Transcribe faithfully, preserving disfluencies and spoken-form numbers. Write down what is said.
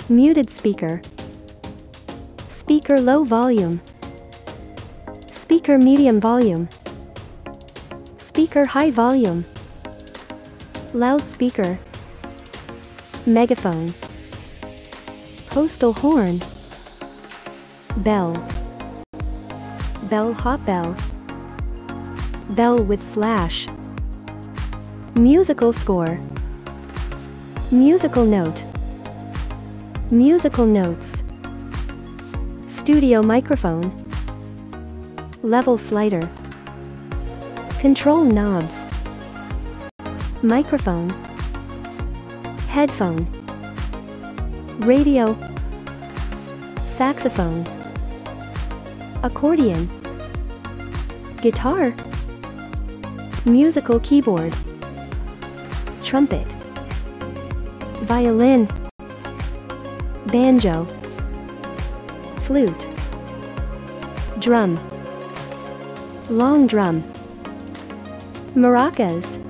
Muted speaker. Speaker low volume. Speaker medium volume. Speaker high volume. Loudspeaker. Megaphone. Postal horn. Bell. Bellhop bell. Bell with slash. Musical score. Musical note. Musical notes. Studio microphone. Level slider. Control knobs. Microphone. Headphone. Radio. Saxophone. Accordion. Guitar. Musical keyboard. Trumpet. Violin. Banjo. Flute. Drum. Long drum. Maracas.